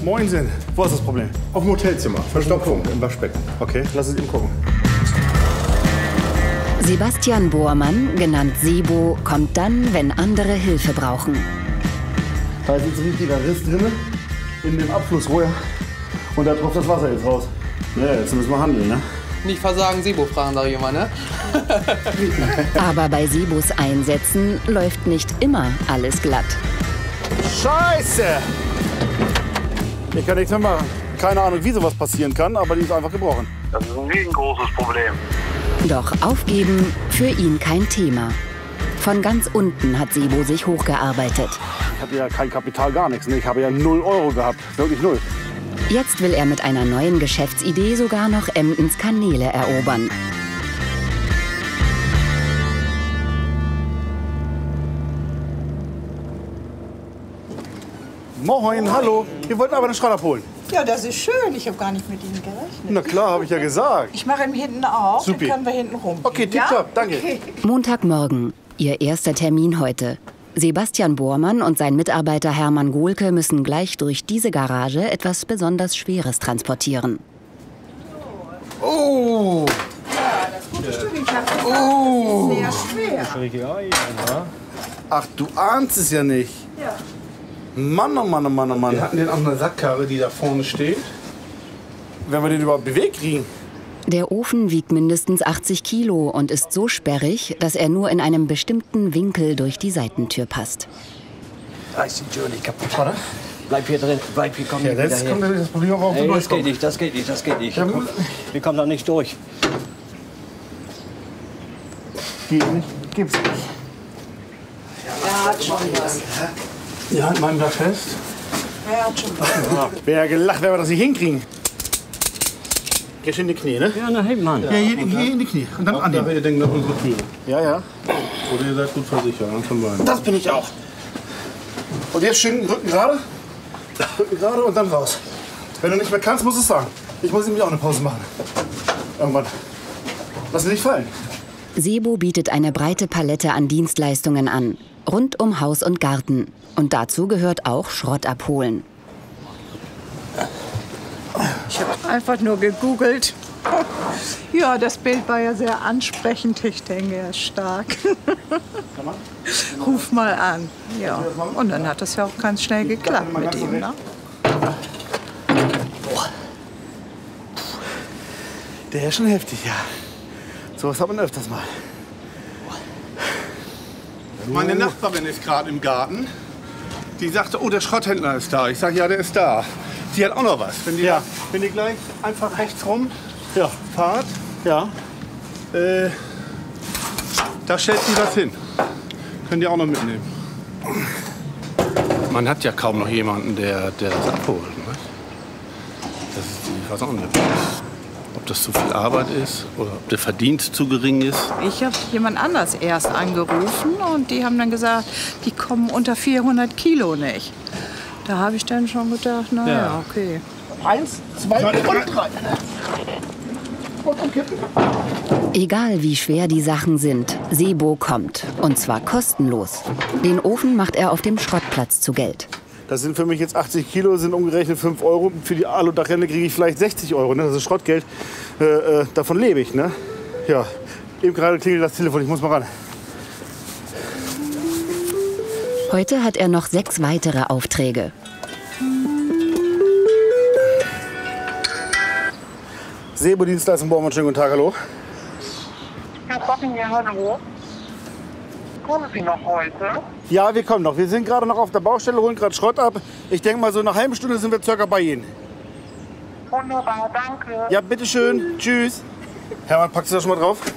Moinsen. Wo ist das Problem? Auf dem Hotelzimmer. Verstopfung im Waschbecken. Okay, lass es eben gucken. Sebastian Bormann, genannt Sebo, kommt dann, wenn andere Hilfe brauchen. Da ist jetzt ein richtiger Riss drin, in dem Abflussrohr. Und da tropft das Wasser jetzt raus. Ja, jetzt müssen wir handeln, ne? Nicht versagen, Sebo fragen, sag ich immer, ne? Aber bei Sebos Einsätzen läuft nicht immer alles glatt. Scheiße! Ich kann nichts mehr machen. Keine Ahnung, wie sowas passieren kann, aber die ist einfach gebrochen. Das ist ein riesengroßes Problem. Doch aufgeben für ihn kein Thema. Von ganz unten hat Sebo sich hochgearbeitet. Ich hatte ja kein Kapital, gar nichts. Ne? Ich habe ja 0 Euro gehabt. Wirklich 0. Jetzt will er mit einer neuen Geschäftsidee sogar noch Emdens Kanäle erobern. Moin, hallo. Wir wollten aber einen Schrott abholen. Ja, das ist schön. Ich habe gar nicht mit Ihnen gerechnet. Na klar, habe ich ja gesagt. Ich mache ihn hinten auf, Supi. dann können wir hinten rum. Okay, tipptopp, danke. Okay. Montagmorgen, ihr erster Termin heute. Sebastian Bormann und sein Mitarbeiter Hermann Gohlke müssen gleich durch diese Garage etwas besonders Schweres transportieren. Oh! Ja, das gute Stück. Ich habe gesagt, das ist sehr schwer. Ach, du ahnst es ja nicht. Ja. Mann, oh Mann, oh Mann, oh Mann. Wir hatten den auf einer Sackkarre, die da vorne steht. Wenn wir den überhaupt bewegt kriegen. Der Ofen wiegt mindestens 80 Kilo und ist so sperrig, dass er nur in einem bestimmten Winkel durch die Seitentür passt. Da ist die Tür nicht kaputt. Bleib hier drin, bleib hier, komm Ja, nicht wieder jetzt her. kommt das Problem auch auf Hey, den das geht nicht, das geht nicht, das geht nicht. Wir kommen da nicht durch. Geht nicht, gibt's nicht. Er hat schon was. Ja, halt meinen da fest. Er hat schon was. Wäre gelacht, wenn wir das nicht hinkriegen. Geh schön in die Knie, ne? Ja, na hey, Mann. Ja, hier in die Knie. Und dann an Aber ihr denkt nach unsere Tür. Ja, ja. Oder ihr seid gut versichert, dann können wir hin. Das bin ich auch. Und jetzt schön Rücken gerade. Rücken gerade und dann raus. Wenn du nicht mehr kannst, musst du es sagen. Ich muss nämlich auch eine Pause machen. Irgendwann. Lass dich nicht fallen. Sebo bietet eine breite Palette an Dienstleistungen an. Rund um Haus und Garten. Und dazu gehört auch Schrott abholen. Ich habe einfach nur gegoogelt. Ja, das Bild war ja sehr ansprechend. Ich denke, er ist stark. Ruf mal an. Ja. Und dann hat das ja auch ganz schnell geklappt mit ihm. Ne? Der ist schon heftig, ja. So was hat man öfters mal. Meine Nachbarin ist gerade im Garten. Die sagte, oh, der Schrotthändler ist da. Ich sage, ja, der ist da. Die hat auch noch was. Wenn die gleich einfach rechts rum fahrt, da stellt sie was hin. Könnt ihr auch noch mitnehmen. Man hat ja kaum noch jemanden, der das abholt. Ne? Das ist die, was auch nicht. Ob das zu viel Arbeit ist oder ob der Verdienst zu gering ist. Ich habe jemand anders erst angerufen und die haben dann gesagt, die kommen unter 400 Kilo nicht. Da habe ich dann schon gedacht, na ja, okay. 1, 2 und 3. Und umkippen. Egal wie schwer die Sachen sind, Sebo kommt. Und zwar kostenlos. Den Ofen macht er auf dem Schrottplatz zu Geld. Das sind für mich jetzt 80 Kilo, sind umgerechnet 5 Euro. Für die Aludachrinne kriege ich vielleicht 60 Euro. Ne? Das ist Schrottgeld. Davon lebe ich. Ne? Ja, eben gerade klingelt das Telefon. Ich muss mal ran. Heute hat er noch 6 weitere Aufträge. Sebo-Dienstleistung Bormann, schönen guten Tag, hallo. Herr Bocken, ja, hallo. Kommen Sie noch heute? Ja, wir kommen noch. Wir sind gerade noch auf der Baustelle, holen gerade Schrott ab. Ich denke mal, so nach einer halben Stunde sind wir circa bei Ihnen. Wunderbar, danke. Ja, bitteschön. Tschüss. Hermann, packst du das schon mal drauf?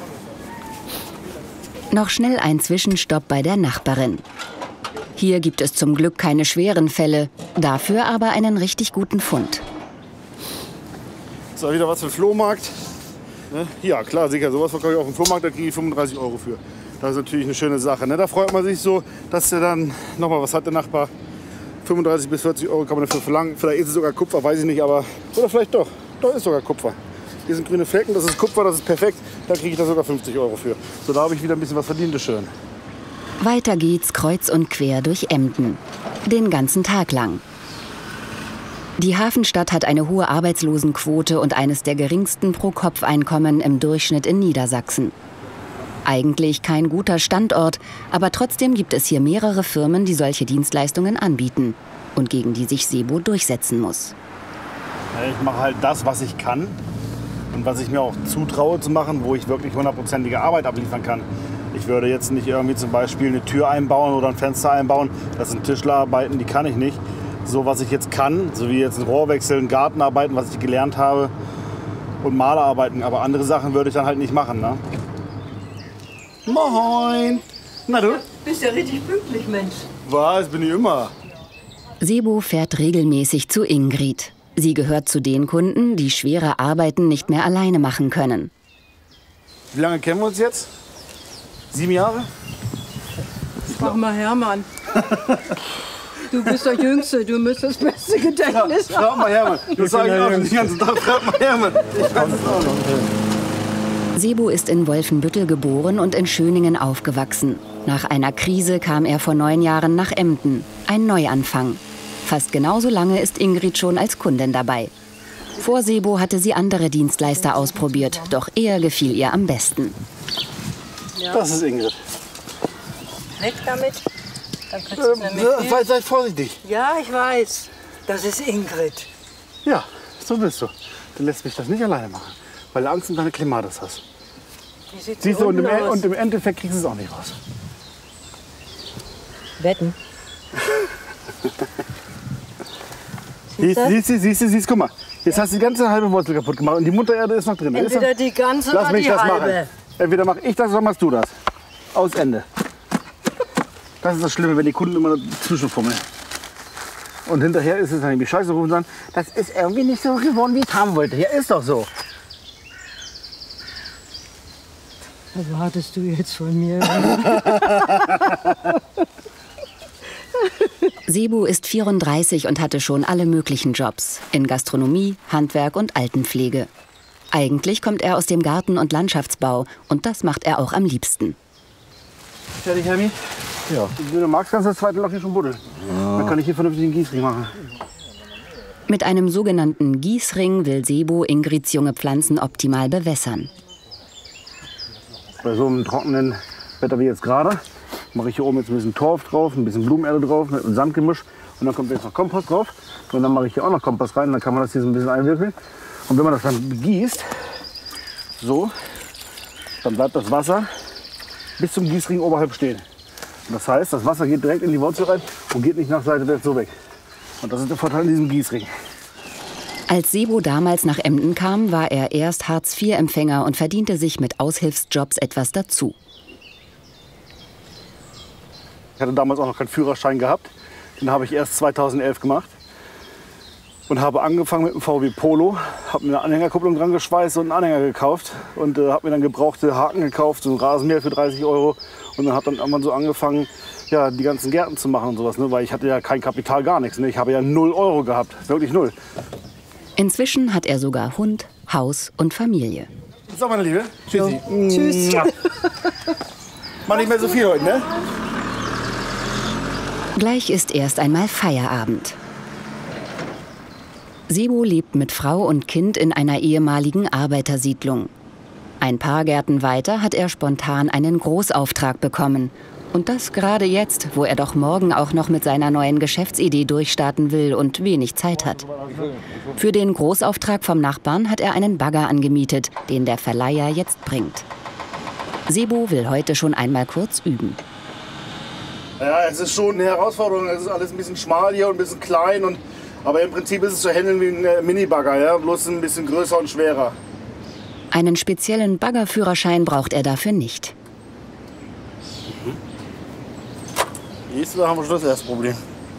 Noch schnell ein Zwischenstopp bei der Nachbarin. Hier gibt es zum Glück keine schweren Fälle, dafür aber einen richtig guten Fund. So, wieder was für den Flohmarkt. Ne? Ja, klar, sicher. Sowas verkaufe ich auf dem Flohmarkt, da kriege ich 35 Euro für. Das ist natürlich eine schöne Sache. Ne? Da freut man sich so, dass der dann nochmal was hat, der Nachbar. 35 bis 40 Euro kann man dafür verlangen. Vielleicht ist es sogar Kupfer, weiß ich nicht, aber. Oder vielleicht doch. Doch, ist sogar Kupfer. Hier sind grüne Flecken, das ist Kupfer, das ist perfekt. Da kriege ich da sogar 50 Euro für. So, da habe ich wieder ein bisschen was verdient, ist schön. Weiter geht's kreuz und quer durch Emden. Den ganzen Tag lang. Die Hafenstadt hat eine hohe Arbeitslosenquote und eines der geringsten Pro-Kopf-Einkommen im Durchschnitt in Niedersachsen. Eigentlich kein guter Standort, aber trotzdem gibt es hier mehrere Firmen, die solche Dienstleistungen anbieten und gegen die sich Sebo durchsetzen muss. Ich mache halt das, was ich kann und was ich mir auch zutraue zu machen, wo ich wirklich 100%ige Arbeit abliefern kann. Ich würde jetzt nicht irgendwie zum Beispiel eine Tür einbauen oder ein Fenster einbauen. Das sind Tischlerarbeiten, die kann ich nicht. So, was ich jetzt kann, so wie jetzt ein Rohr wechseln, Gartenarbeiten, was ich gelernt habe und Malerarbeiten. Aber andere Sachen würde ich dann halt nicht machen, ne? Moin! Na du? Bist ja richtig pünktlich, Mensch. Was? Bin ich immer. Sebo fährt regelmäßig zu Ingrid. Sie gehört zu den Kunden, die schwere Arbeiten nicht mehr alleine machen können. Wie lange kennen wir uns jetzt? 7 Jahre? Frag mal Hermann. Du bist der Jüngste, du müsstest das beste Gedächtnis haben. Frag mal Hermann. Das sage ich auch den ganzen Tag. Frag mal Hermann. Ich weiß es auch noch. Sebo ist in Wolfenbüttel geboren und in Schöningen aufgewachsen. Nach einer Krise kam er vor 9 Jahren nach Emden. Ein Neuanfang. Fast genauso lange ist Ingrid schon als Kundin dabei. Vor Sebo hatte sie andere Dienstleister ausprobiert, doch er gefiel ihr am besten. Ja. Das ist Ingrid. Weg damit. Dann kriegst du nämlich Seid vorsichtig. Ja, ich weiß. Das ist Ingrid. Ja, so bist du. Du lässt mich das nicht alleine machen, weil du Angst um deine Klimatis hast. Wie sieht Siehst du, und aus? im Endeffekt kriegst du es auch nicht raus. Wetten. Siehst du, guck mal. Jetzt hast du die ganze halbe Wurzel kaputt gemacht und die Muttererde ist noch drin. Entweder die ganze Lass oder mich die das halbe. machen. Entweder mache ich das oder machst du das. Aus Ende. Das ist das Schlimme, wenn die Kunden immer zwischenfummeln. Und hinterher ist es dann irgendwie scheiße rufen und sagen, das ist irgendwie nicht so geworden, wie ich es haben wollte. Ja, ist doch so. Was erwartest du jetzt von mir? Sebo ist 34 und hatte schon alle möglichen Jobs. In Gastronomie, Handwerk und Altenpflege. Eigentlich kommt er aus dem Garten- und Landschaftsbau. Und das macht er auch am liebsten. Fertig, Hermi? Ja. Wenn du magst, kannst du das zweite Loch hier schon buddeln. Dann kann ich hier vernünftig einen Gießring machen. Mit einem sogenannten Gießring will Sebo Ingrids junge Pflanzen optimal bewässern. Bei so einem trockenen Wetter wie jetzt gerade mache ich hier oben jetzt ein bisschen Torf drauf, ein bisschen Blumenerde drauf mit einem Sandgemisch und dann kommt jetzt noch Kompost drauf und dann mache ich hier auch noch Kompost rein, dann kann man das hier so ein bisschen einwirkeln und wenn man das dann begießt, so, dann bleibt das Wasser bis zum Gießring oberhalb stehen. Und das heißt, das Wasser geht direkt in die Wurzel rein und geht nicht nach Seite wärts so weg. Und das ist der Vorteil in diesem Gießring. Als Sebo damals nach Emden kam, war er erst Hartz-IV-Empfänger und verdiente sich mit Aushilfsjobs etwas dazu. Ich hatte damals auch noch keinen Führerschein gehabt. Den habe ich erst 2011 gemacht. Und habe angefangen mit dem VW Polo, habe mir eine Anhängerkupplung dran geschweißt und einen Anhänger gekauft. Und habe mir dann gebrauchte Haken gekauft, so ein Rasenmäher für 30 €. Und dann habe dann irgendwann so angefangen, ja, die ganzen Gärten zu machen und sowas. Ne? Weil ich hatte ja kein Kapital, gar nichts. Ne? Ich habe ja 0 € gehabt, wirklich 0. Inzwischen hat er sogar Hund, Haus und Familie. So, meine Liebe. Tschüssi. Tschüss. Mach nicht mehr so viel heute, ne? Gleich ist erst einmal Feierabend. Sebo lebt mit Frau und Kind in einer ehemaligen Arbeitersiedlung. Ein paar Gärten weiter hat er spontan einen Großauftrag bekommen. Und das gerade jetzt, wo er doch morgen auch noch mit seiner neuen Geschäftsidee durchstarten will und wenig Zeit hat. Für den Großauftrag vom Nachbarn hat er einen Bagger angemietet, den der Verleiher jetzt bringt. Sebo will heute schon einmal kurz üben. Ja, es ist schon eine Herausforderung. Es ist alles ein bisschen schmal hier und ein bisschen klein. Aber im Prinzip ist es zu handeln wie ein Minibagger, ja? Bloß ein bisschen größer und schwerer. Einen speziellen Baggerführerschein braucht er dafür nicht. Siehst du, da haben wir schon das erste Problem.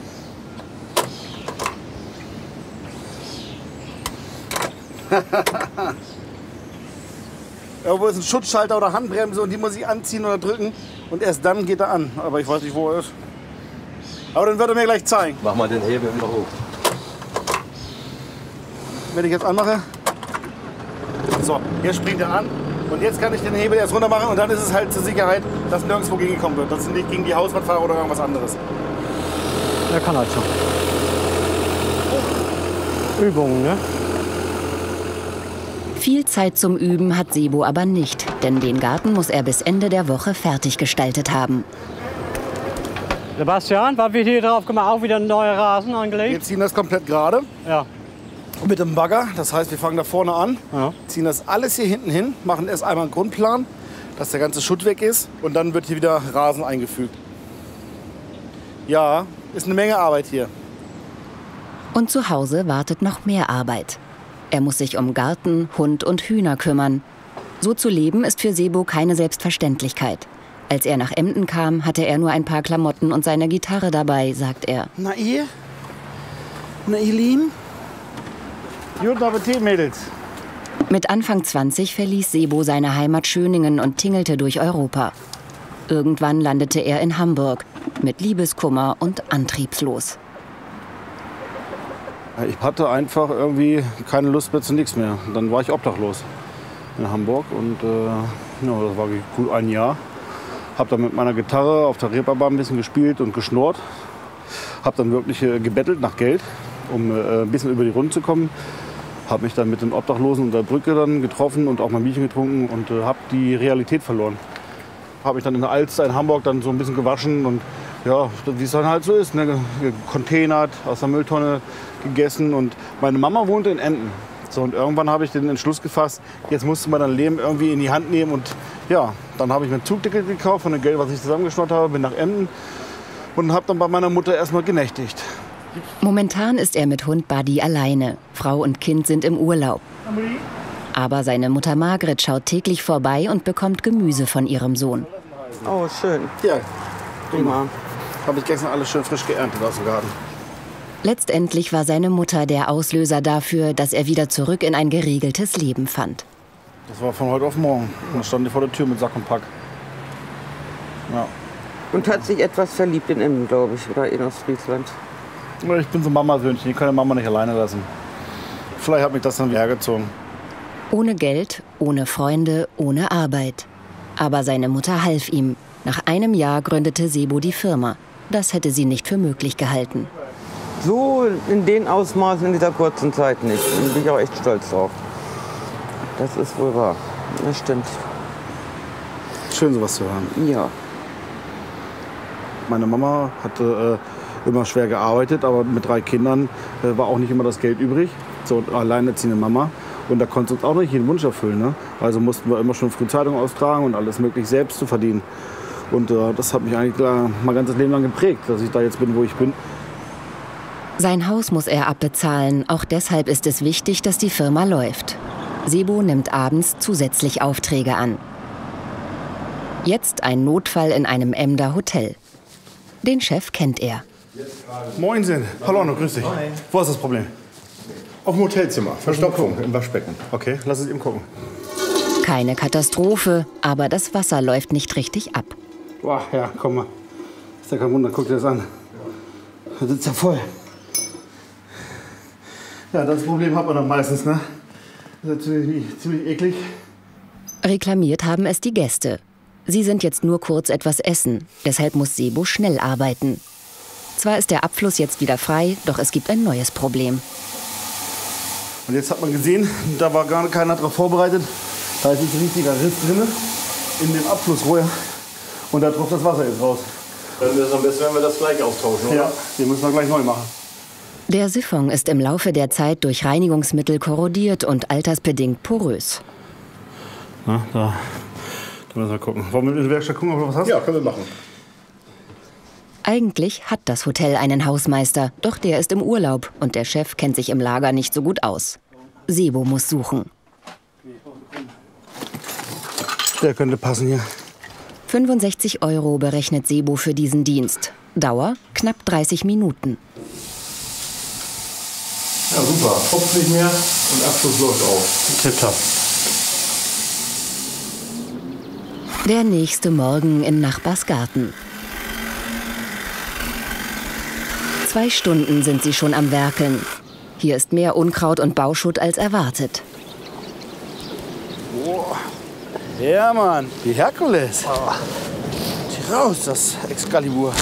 Irgendwo ist ein Schutzschalter oder Handbremse und die muss ich anziehen oder drücken und erst dann geht er an. Aber ich weiß nicht, wo er ist. Aber dann wird er mir gleich zeigen. Mach mal den Hebel immer hoch. Wenn ich jetzt anmache, so, jetzt springt er an und jetzt kann ich den Hebel erst runter machen und dann ist es halt zur Sicherheit, dass nirgendwo gegengekommen wird. Das ist nicht gegen die Hausradfahrer oder irgendwas anderes. Er kann halt schon. Übungen, ne? Viel Zeit zum Üben hat Sebo aber nicht, denn den Garten muss er bis Ende der Woche fertig gestaltet haben. Sebastian, was wird hier drauf gemacht? Auch wieder ein neuer Rasen angelegt? Wir ziehen das komplett gerade. Ja. Mit dem Bagger. Das heißt, wir fangen da vorne an, Ja. ziehen das alles hier hinten hin, machen erst einmal einen Grundplan, dass der ganze Schutt weg ist und dann wird hier wieder Rasen eingefügt. Ja, ist eine Menge Arbeit hier. Und zu Hause wartet noch mehr Arbeit. Er muss sich um Garten, Hund und Hühner kümmern. So zu leben ist für Sebo keine Selbstverständlichkeit. Als er nach Emden kam, hatte er nur ein paar Klamotten und seine Gitarre dabei, sagt er. Na ihr? Na ihr Lieben? Guten Appetit, Mädels. Mit Anfang 20 verließ Sebo seine Heimat Schöningen und tingelte durch Europa. Irgendwann landete er in Hamburg, mit Liebeskummer und antriebslos. Ich hatte einfach irgendwie keine Lust mehr zu nichts mehr. Dann war ich obdachlos in Hamburg und ja, das war gut ein Jahr. Hab dann mit meiner Gitarre auf der Reeperbahn ein bisschen gespielt und geschnurrt. Hab dann wirklich gebettelt nach Geld, um ein bisschen über die Runden zu kommen. Hab mich dann mit den Obdachlosen unter der Brücke dann getroffen und auch mal ein Bierchen getrunken und hab die Realität verloren. Habe mich dann in der Alster in Hamburg dann so ein bisschen gewaschen und ja, wie es dann halt so ist, ne, containert, aus der Mülltonne gegessen und meine Mama wohnte in Emden. So, und irgendwann habe ich den Entschluss gefasst, jetzt musste man mein Leben irgendwie in die Hand nehmen und ja, dann habe ich mir ein Zugticket gekauft von dem Geld, was ich zusammengeschnurrt habe, bin nach Emden und habe dann bei meiner Mutter erstmal genächtigt. Momentan ist er mit Hund Buddy alleine. Frau und Kind sind im Urlaub. Aber seine Mutter Margret schaut täglich vorbei und bekommt Gemüse von ihrem Sohn. Oh, schön. Ja, prima. Habe ich gestern alles schön frisch geerntet aus dem Garten. Letztendlich war seine Mutter der Auslöser dafür, dass er wieder zurück in ein geregeltes Leben fand. Das war von heute auf morgen. Dann stand ich vor der Tür mit Sack und Pack. Ja. Und hat sich etwas verliebt in Emden, glaube ich, oder in Ostfriesland. Ich bin so ein Mamasöhnchen, ich kann die Mama nicht alleine lassen. Vielleicht hat mich das dann hergezogen. Ohne Geld, ohne Freunde, ohne Arbeit. Aber seine Mutter half ihm. Nach einem Jahr gründete Sebo die Firma. Das hätte sie nicht für möglich gehalten. So in den Ausmaßen in dieser kurzen Zeit nicht. Da bin ich auch echt stolz drauf. Das ist wohl wahr. Das stimmt. Schön, sowas zu hören. Ja. Meine Mama hatte immer schwer gearbeitet, aber mit 3 Kindern war auch nicht immer das Geld übrig. So alleinerziehende Mama. Und da konnte uns auch nicht jeden Wunsch erfüllen. Ne? Also mussten wir immer schon früh Zeitung austragen und alles möglich selbst zu verdienen. Und das hat mich eigentlich mein ganzes Leben lang geprägt, dass ich da jetzt bin, wo ich bin. Sein Haus muss er abbezahlen. Auch deshalb ist es wichtig, dass die Firma läuft. Sebo nimmt abends zusätzlich Aufträge an. Jetzt ein Notfall in einem Emder Hotel. Den Chef kennt er. Moinsen. Hallo, Arno, grüß dich. Hi. Wo ist das Problem? Auf dem Hotelzimmer. Verstopfung im Waschbecken. Okay, lass es eben gucken. Keine Katastrophe, aber das Wasser läuft nicht richtig ab. Boah, ja, komm mal. Ist ja kein Wunder, guck dir das an. Da sitzt ja voll. Ja, das Problem hat man dann meistens, ne? Das ist natürlich ziemlich eklig. Reklamiert haben es die Gäste. Sie sind jetzt nur kurz etwas essen. Deshalb muss Sebo schnell arbeiten. Zwar ist der Abfluss jetzt wieder frei, doch es gibt ein neues Problem. Und jetzt hat man gesehen, da war gar keiner darauf vorbereitet. Da ist ein richtiger Riss drin in dem Abflussrohr. Und da tropft das Wasser jetzt raus. Dann ist es am besten, wenn wir das gleich austauschen, oder? Ja, den müssen wir gleich neu machen. Der Siphon ist im Laufe der Zeit durch Reinigungsmittel korrodiert und altersbedingt porös. Na, da müssen wir gucken. Wollen wir in der Werkstatt gucken, ob du was hast? Ja, können wir machen. Eigentlich hat das Hotel einen Hausmeister, doch der ist im Urlaub und der Chef kennt sich im Lager nicht so gut aus. Sebo muss suchen. Der könnte passen hier. 65 € berechnet Sebo für diesen Dienst. Dauer knapp 30 Minuten. Ja, super. Tropft nicht mehr und Abschluss läuft auf. Tipptopp. Der nächste Morgen in Nachbars Garten. 2 Stunden sind sie schon am Werkeln. Hier ist mehr Unkraut und Bauschutt als erwartet. Boah. Ja, Mann, die Herkules. Oh. Zieh raus, das Excalibur.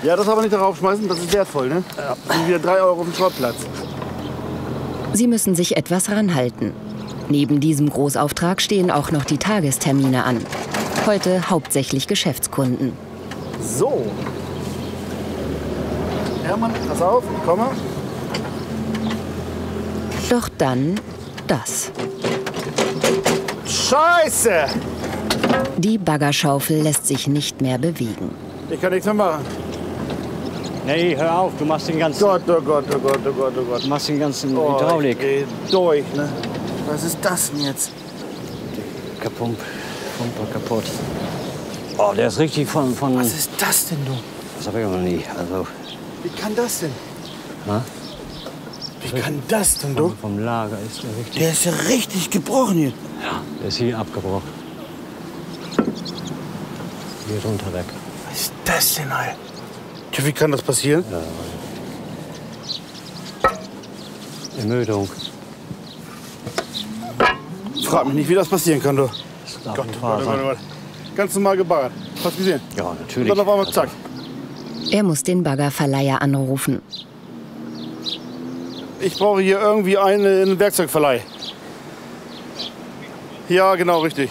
Ja, das aber nicht darauf schmeißen, das ist wertvoll, ne? Ja. Das sind wieder 3 € auf dem Schrottplatz. Sie müssen sich etwas ranhalten. Neben diesem Großauftrag stehen auch noch die Tagestermine an. Heute hauptsächlich Geschäftskunden. So. Hermann, pass auf, ich komme. Doch dann das. Scheiße! Die Baggerschaufel lässt sich nicht mehr bewegen. Ich kann nichts mehr machen. Nee, hör auf, du machst den ganzen... Gott, oh Gott, oh Gott, oh Gott, oh Gott. Du machst den ganzen Hydraulik. Ich dreh durch, ne? Was ist das denn jetzt? Pumper kaputt. Oh, der ist richtig von... Was ist das denn, du? Das habe ich noch nie. Also... Wie kann das denn? Ha? Wie kann das denn, du? Vom Lager ist der richtig... Der ist ja richtig gebrochen hier. Ja, der ist hier abgebrochen. Hier runter weg. Was ist das denn, Alter? Tja, wie kann das passieren? Ja. Ermüdung. Frag mich nicht, wie das passieren kann, du. Gott, Gott. Ganz normal gebaggert. Hast du gesehen? Ja, natürlich. Und dann auf einmal zack. Er muss den Baggerverleiher anrufen. Ich brauche hier irgendwie einen Werkzeugverleih. Ja, genau, richtig.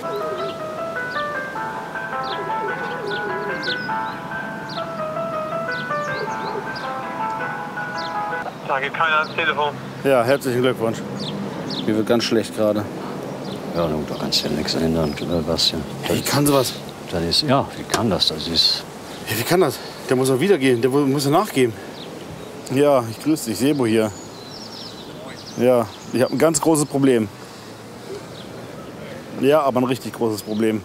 Da geht keiner ans Telefon. Ja, herzlichen Glückwunsch. Mir wird ganz schlecht gerade. Ja, du kannst ja nichts ändern, Bastian. Wie kann sowas? Das ist, ja, wie kann das? Das ist... Ja, wie kann das? Der muss doch wieder gehen. Der muss ja nachgeben. Ja, ich grüße dich, Sebo hier. Ja, ich habe ein ganz großes Problem. Ja, aber ein richtig großes Problem.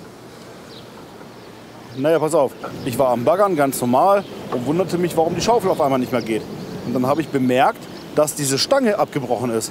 Naja, pass auf. Ich war am Baggern, ganz normal, und wunderte mich, warum die Schaufel auf einmal nicht mehr geht. Und dann habe ich bemerkt, dass diese Stange abgebrochen ist.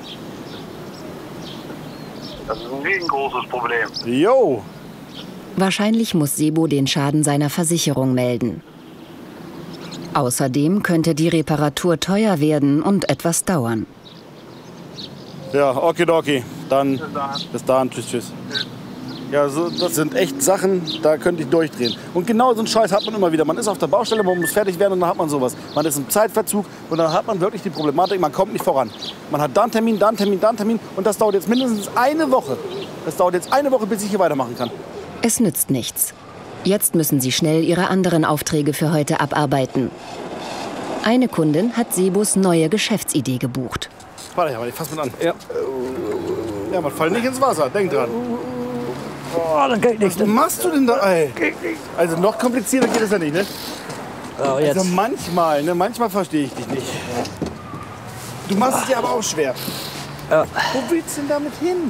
Das ist ein riesengroßes Problem. Jo! Wahrscheinlich muss Sebo den Schaden seiner Versicherung melden. Außerdem könnte die Reparatur teuer werden und etwas dauern. Ja, okidoki. Dann bis dahin. Tschüss, tschüss. Ja, so, das sind echt Sachen, da könnte ich durchdrehen. Und genau so einen Scheiß hat man immer wieder. Man ist auf der Baustelle, man muss fertig werden und dann hat man sowas. Man ist im Zeitverzug und dann hat man wirklich die Problematik, man kommt nicht voran. Man hat da einen Termin, da einen Termin, da einen Termin und das dauert jetzt mindestens eine Woche. Das dauert jetzt eine Woche, bis ich hier weitermachen kann. Es nützt nichts. Jetzt müssen sie schnell ihre anderen Aufträge für heute abarbeiten. Eine Kundin hat Sebos neue Geschäftsidee gebucht. Warte, ich fass mit an. Ja. Ja, man fällt nicht ins Wasser, denk dran. Oh, das geht nicht. Was machst du denn da, ey? Also noch komplizierter geht es ja nicht, ne? Oh, jetzt. Also manchmal verstehe ich dich nicht. Du machst es dir aber auch schwer. Ja. Wo willst du denn damit hin?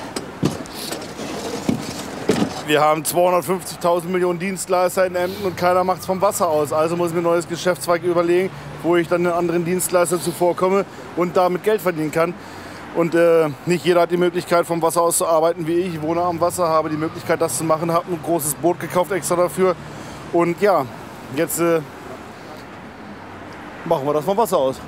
Wir haben 250.000 Millionen Dienstleister in Emden und keiner macht es vom Wasser aus. Also muss ich mir ein neues Geschäftszweig überlegen, wo ich dann den anderen Dienstleister zuvorkomme und damit Geld verdienen kann. Und nicht jeder hat die Möglichkeit, vom Wasser aus zu arbeiten wie ich. Ich wohne am Wasser, habe die Möglichkeit, das zu machen, habe ein großes Boot gekauft extra dafür. Und ja, jetzt machen wir das vom Wasser aus.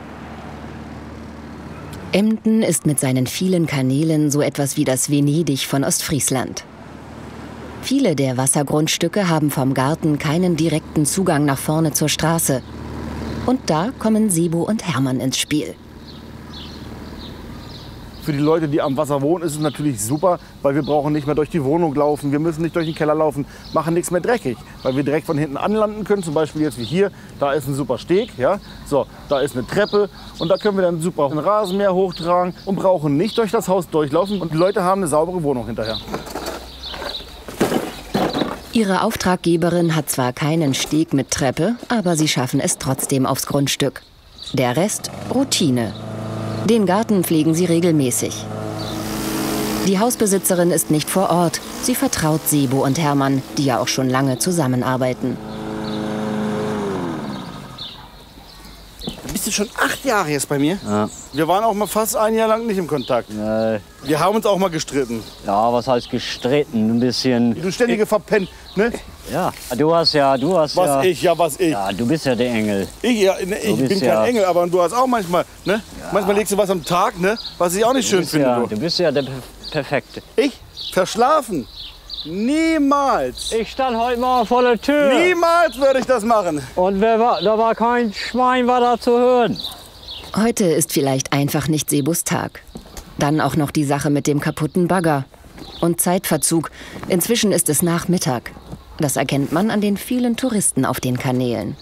Emden ist mit seinen vielen Kanälen so etwas wie das Venedig von Ostfriesland. Viele der Wassergrundstücke haben vom Garten keinen direkten Zugang nach vorne zur Straße. Und da kommen Sebo und Hermann ins Spiel. Für die Leute, die am Wasser wohnen, ist es natürlich super, weil wir brauchen nicht mehr durch die Wohnung laufen, wir müssen nicht durch den Keller laufen, machen nichts mehr dreckig, weil wir direkt von hinten anlanden können, zum Beispiel jetzt wie hier, da ist ein super Steg, ja, so, da ist eine Treppe und da können wir dann super einen Rasenmäher hochtragen und brauchen nicht durch das Haus durchlaufen und die Leute haben eine saubere Wohnung hinterher. Ihre Auftraggeberin hat zwar keinen Steg mit Treppe, aber sie schaffen es trotzdem aufs Grundstück. Der Rest Routine. Den Garten pflegen sie regelmäßig. Die Hausbesitzerin ist nicht vor Ort. Sie vertraut Sebo und Hermann, die ja auch schon lange zusammenarbeiten. Bist du schon 8 Jahre jetzt bei mir? Ja. Wir waren auch mal fast ein Jahr lang nicht im Kontakt. Nee. Wir haben uns auch mal gestritten. Ja, was heißt gestritten? Ein bisschen... Du ständige Verpennt, ne? Ja, was ich? Ja, du bist ja der Engel. Ich bin kein Engel, aber du hast auch manchmal, ne? Ja. Manchmal legst du was am Tag, ne? Was ich auch nicht schön finde. Ja, du bist ja der Perfekte. Ich? Verschlafen? Niemals. Ich stand heute Morgen vor der Tür. Niemals würde ich das machen. Und da war kein Schwein war da zu hören. Heute ist vielleicht einfach nicht Sebos Tag. Dann auch noch die Sache mit dem kaputten Bagger. Und Zeitverzug. Inzwischen ist es Nachmittag. Das erkennt man an den vielen Touristen auf den Kanälen.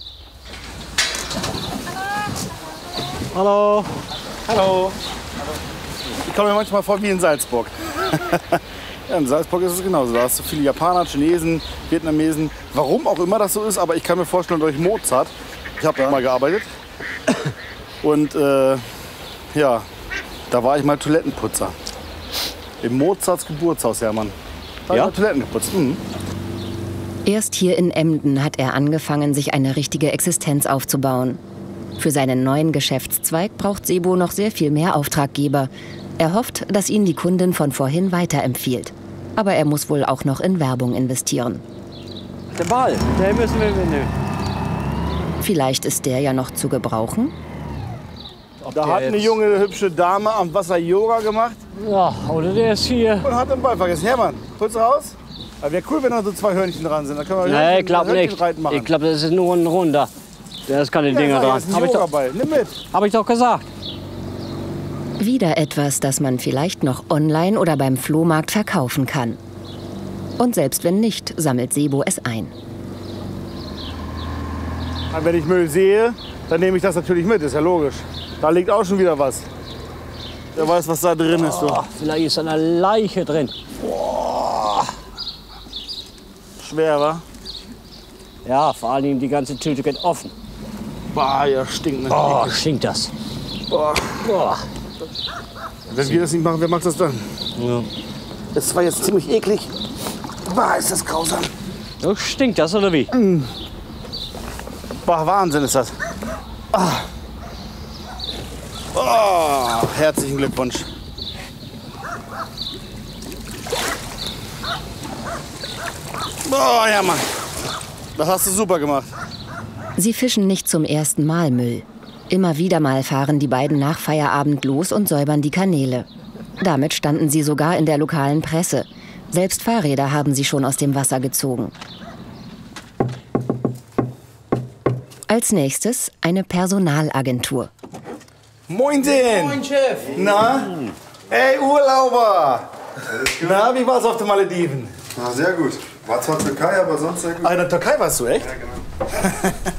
Hallo. Hallo. Ich komme mir manchmal vor wie in Salzburg. Ja, in Salzburg ist es genauso. Da hast du viele Japaner, Chinesen, Vietnamesen. Warum auch immer das so ist, aber ich kann mir vorstellen, durch Mozart. Ich habe da mal gearbeitet. Und ja, da war ich mal Toilettenputzer. Im Mozarts Geburtshaus, Hermann. Da habe ich Toiletten geputzt. Mhm. Erst hier in Emden hat er angefangen, sich eine richtige Existenz aufzubauen. Für seinen neuen Geschäftszweig braucht Sebo noch sehr viel mehr Auftraggeber. Er hofft, dass ihn die Kundin von vorhin weiterempfiehlt. Aber er muss wohl auch noch in Werbung investieren. Der Ball, den müssen wir mitnehmen. Vielleicht ist der ja noch zu gebrauchen? Da hat eine junge, hübsche Dame am Wasser Yoga gemacht. Ja, oder der ist hier. Und hat den Ball vergessen. Hermann, holst du raus? Wäre cool, wenn da so 2 Hörnchen dran sind. Da können wir Nee, ich glaube nicht. Machen. Ich glaube, das ist nur ein Runder. Da ist keine Dinger dran. Nimm mit. Hab ich doch gesagt. Wieder etwas, das man vielleicht noch online oder beim Flohmarkt verkaufen kann. Und selbst wenn nicht, sammelt Sebo es ein. Wenn ich Müll sehe, dann nehme ich das natürlich mit, ist ja logisch. Da liegt auch schon wieder was. Wer weiß, was da drin ist. So. Vielleicht ist eine Leiche drin. Boah. Schwer, wa? Ja, vor allem die ganze Tüte geht offen. Boah, ja, stinkt. Ne? Oh, stinkt das. Boah. Boah. Wenn wir das nicht machen, wer macht das dann? Ja. Das war jetzt ziemlich eklig. Boah, ist das grausam. So stinkt das, oder wie? Boah, Wahnsinn ist das. Ah. Oh, herzlichen Glückwunsch. Boah, ja, Mann. Das hast du super gemacht. Sie fischen nicht zum ersten Mal Müll. Immer wieder mal fahren die beiden nach Feierabend los und säubern die Kanäle. Damit standen sie sogar in der lokalen Presse. Selbst Fahrräder haben sie schon aus dem Wasser gezogen. Als nächstes eine Personalagentur. Moinsen! Moin, Chef! Na? Ey, Urlauber! Na, wie war's auf den Malediven? Na, sehr gut. War zwar Türkei, aber sonst sehr gut. Ah, in der Türkei warst du, echt? Ja, genau.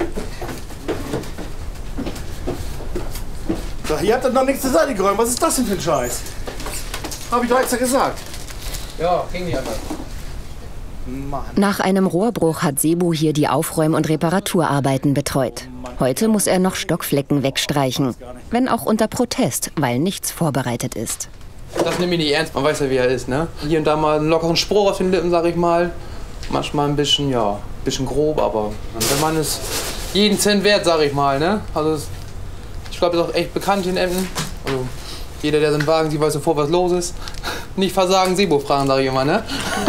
So, ihr habt doch noch nichts zur Seite geräumt. Was ist das denn für ein Scheiß? Hab ich doch extra gesagt. Ja, ging nicht anders. Mann. Nach einem Rohrbruch hat Sebo hier die Aufräum- und Reparaturarbeiten betreut. Heute muss er noch Stockflecken wegstreichen. Wenn auch unter Protest, weil nichts vorbereitet ist. Das nehme ich nicht ernst, man weiß ja, wie er ist, ne? Hier und da mal einen lockeren Spruch auf den Lippen, sag ich mal. Manchmal ein bisschen, ja, ein bisschen grob, aber der Mann ist jeden Cent wert, sag ich mal, ne? Also, ich glaube, er ist auch echt bekannt hier in Emden. Also, jeder, der seinen Wagen sieht, weiß sofort, was los ist. Nicht versagen, Sebo fragen, sag ich immer, ne?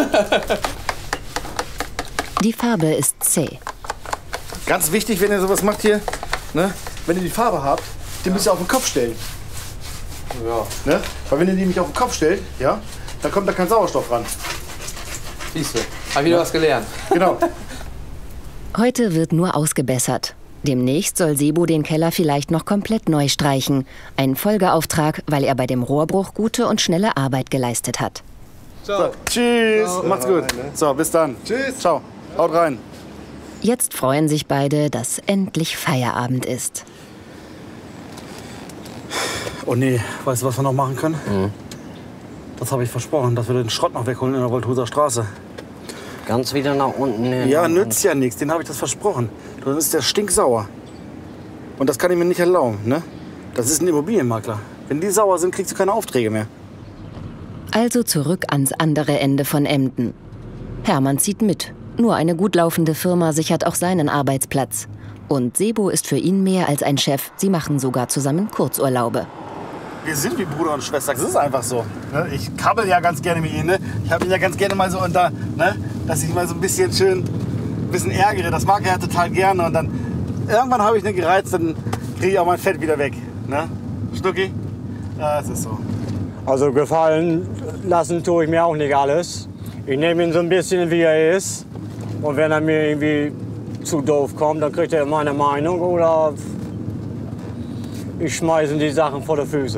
Die Farbe ist zäh. Ganz wichtig, wenn ihr sowas macht hier, ne? Wenn ihr die Farbe habt, die müsst ihr auf den Kopf stellen. Ja. Ne? Weil wenn ihr die nicht auf den Kopf stellt, ja, dann kommt da kein Sauerstoff ran. Siehst du, hab wieder was gelernt. Genau. Heute wird nur ausgebessert. Demnächst soll Sebo den Keller vielleicht noch komplett neu streichen. Ein Folgeauftrag, weil er bei dem Rohrbruch gute und schnelle Arbeit geleistet hat. So, tschüss, macht's gut. So, bis dann. Tschüss. Ciao, haut rein. Jetzt freuen sich beide, dass endlich Feierabend ist. Oh nee, weißt du, was wir noch machen können? Das habe ich versprochen, dass wir den Schrott noch wegholen in der Wolthuser Straße. Ganz wieder nach unten hin. Ja, nützt ja nichts, den habe ich das versprochen. Dann ist der stinksauer. Und das kann ich mir nicht erlauben, ne? Das ist ein Immobilienmakler. Wenn die sauer sind, kriegst du keine Aufträge mehr. Also zurück ans andere Ende von Emden. Hermann zieht mit. Nur eine gut laufende Firma sichert auch seinen Arbeitsplatz. Und Sebo ist für ihn mehr als ein Chef. Sie machen sogar zusammen Kurzurlaube. Wir sind wie Bruder und Schwester, das ist einfach so. Ne? Ich krabbel ja ganz gerne mit ihnen. Ne? Ich habe ihn ja ganz gerne mal so unter, ne? Dass ich mal so ein bisschen schön, ein bisschen ärgere. Das mag er total gerne. Und dann irgendwann habe ich ihn gereizt, dann kriege ich auch mein Fett wieder weg. Ne? Schnucki? Ja, das ist so. Also gefallen lassen tue ich mir auch nicht alles. Ich nehme ihn so ein bisschen, wie er ist. Und wenn er mir irgendwie zu doof kommt, dann kriegt er meine Meinung oder ich schmeiße die Sachen vor die Füße.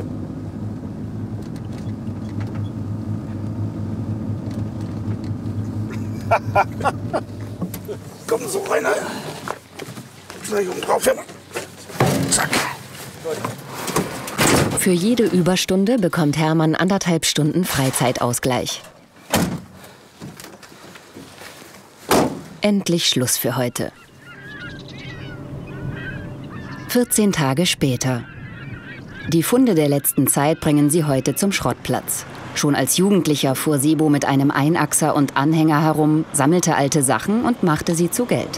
Komm so rein, Alter. Gleich oben drauf, Hermann. Zack. Für jede Überstunde bekommt Hermann 1,5 Stunden Freizeitausgleich. Endlich Schluss für heute. 14 Tage später. Die Funde der letzten Zeit bringen sie heute zum Schrottplatz. Schon als Jugendlicher fuhr Sebo mit einem Einachser und Anhänger herum, sammelte alte Sachen und machte sie zu Geld.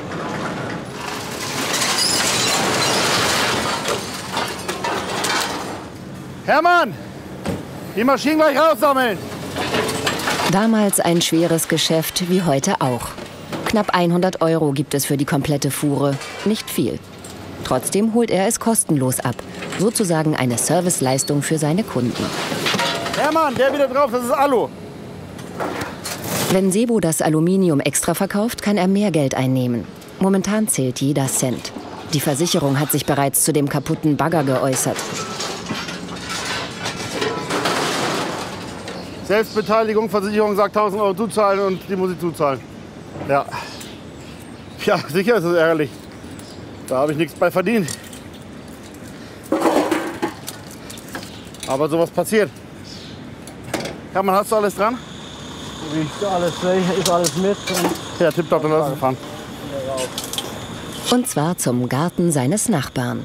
Hermann, die Maschinen gleich raussammeln. Damals ein schweres Geschäft, wie heute auch. Knapp 100 € gibt es für die komplette Fuhre. Nicht viel. Trotzdem holt er es kostenlos ab. Sozusagen eine Serviceleistung für seine Kunden. Hermann, der wieder drauf, das ist Alu. Wenn Sebo das Aluminium extra verkauft, kann er mehr Geld einnehmen. Momentan zählt jeder Cent. Die Versicherung hat sich bereits zu dem kaputten Bagger geäußert. Selbstbeteiligung, Versicherung sagt 1.000 € zuzahlen und die muss ich zuzahlen. Ja. Ja, sicher ist das ärgerlich. Da habe ich nichts bei verdient. Aber sowas passiert. Hermann, hast du alles dran? Wie ich alles sehe, ist alles mit. Ja, tipptopp, dann lass uns fahren. Und zwar zum Garten seines Nachbarn.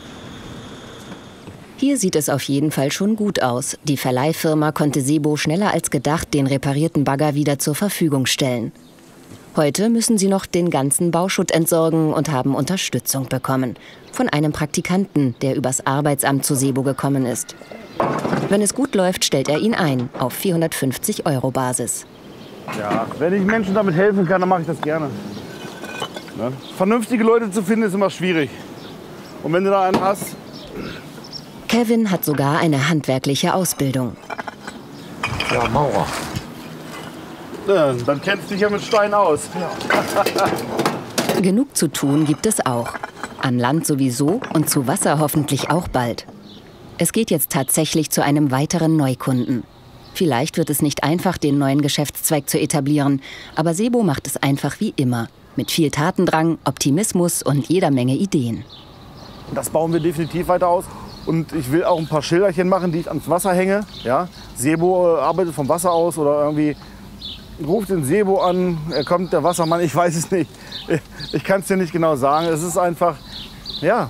Hier sieht es auf jeden Fall schon gut aus. Die Verleihfirma konnte Sebo schneller als gedacht den reparierten Bagger wieder zur Verfügung stellen. Heute müssen sie noch den ganzen Bauschutt entsorgen und haben Unterstützung bekommen. Von einem Praktikanten, der übers Arbeitsamt zu Sebo gekommen ist. Wenn es gut läuft, stellt er ihn ein, auf 450 € Basis. Ja, wenn ich Menschen damit helfen kann, dann mache ich das gerne. Ne? Vernünftige Leute zu finden, ist immer schwierig. Und wenn du da einen hast... Kevin hat sogar eine handwerkliche Ausbildung. Ja, Maurer. Ja, dann kennst du dich ja mit Stein aus. Ja. Genug zu tun gibt es auch. An Land sowieso und zu Wasser hoffentlich auch bald. Es geht jetzt tatsächlich zu einem weiteren Neukunden. Vielleicht wird es nicht einfach, den neuen Geschäftszweig zu etablieren, aber Sebo macht es einfach wie immer. Mit viel Tatendrang, Optimismus und jeder Menge Ideen. Das bauen wir definitiv weiter aus. Und ich will auch ein paar Schilderchen machen, die ich ans Wasser hänge. Ja? Sebo arbeitet vom Wasser aus oder irgendwie ruft den Sebo an, er kommt der Wassermann, ich weiß es nicht. Ich kann es dir nicht genau sagen. Es ist einfach, ja,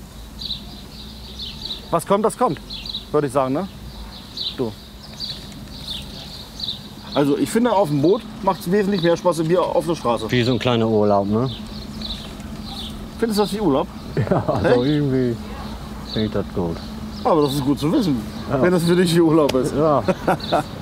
was kommt, das kommt, würde ich sagen, ne? Du. Also ich finde, auf dem Boot macht es wesentlich mehr Spaß als auf der Straße. Wie so ein kleiner Urlaub, ne? Findest du das wie Urlaub? Ja, also irgendwie finde ich das gut. Aber das ist gut zu wissen, ja. Wenn das für dich wie Urlaub ist. Ja.